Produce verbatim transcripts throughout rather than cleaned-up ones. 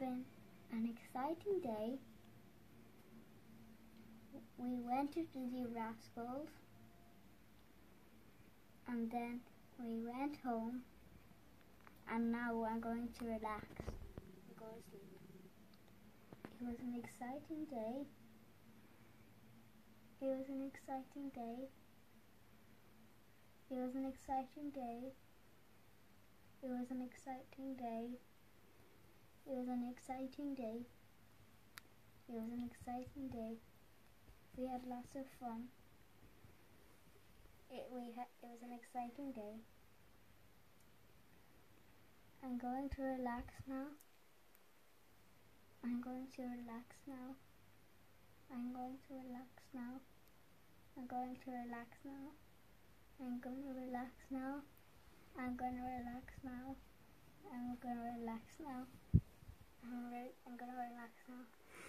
been an exciting day. We went to the Rascals and then we went home, and now I'm going to relax and go to sleep. It was an exciting day. It was an exciting day. It was an exciting day. It was an exciting day. It was an exciting day. It was an exciting day. We had lots of fun. It, we ha- it was an exciting day. I'm going to relax now. I'm going to relax now. I'm going to relax now. I'm going to relax now. I'm going to relax now. I'm going to relax now. I'm going to relax now. I'm, re- I'm going to relax now.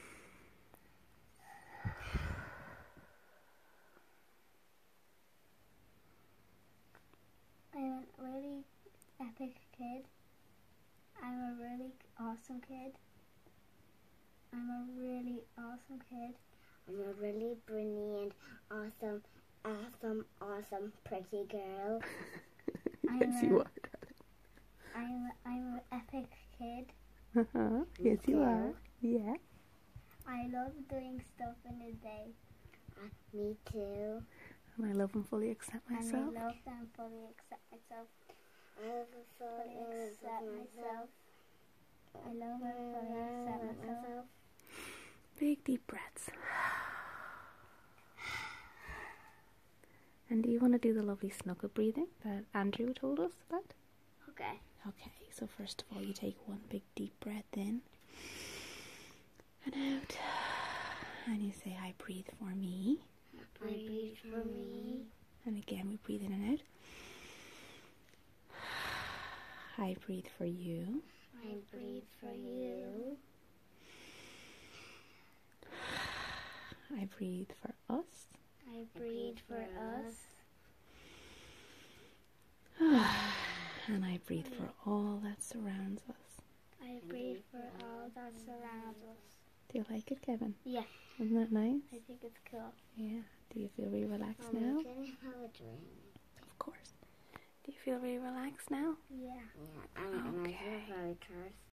I'm a really epic kid. I'm a really awesome kid. I'm a really awesome kid. I'm a really brilliant, awesome, awesome, awesome, pretty girl. I'm Yes, you a, are. I'm a, I'm an epic kid. Uh-huh. Yes, you too. are. Yeah. I love doing stuff in the day. Uh, me too. And I love and fully accept myself. And I love and fully accept myself. I love and fully Fully accept myself. I love and fully accept myself. Big deep breaths. And do you want to do the lovely snuggle breathing that Andrew told us about? Okay. Okay, so first of all you take one big deep breath in and out. And you say, I breathe for me. I breathe for me. And again we breathe in and out. I breathe for you. I breathe for you. I breathe for us. I breathe for us. And I breathe for all that surrounds us. I breathe for all that surrounds us. Do you like it, Kevin? Yeah, Isn't that nice? I think it's cool. Yeah. Do you feel really relaxed Um, now? Can I have a drink? Of course. Do you feel really relaxed now? Yeah. Yeah, and, and I feel Okay. very thirsty.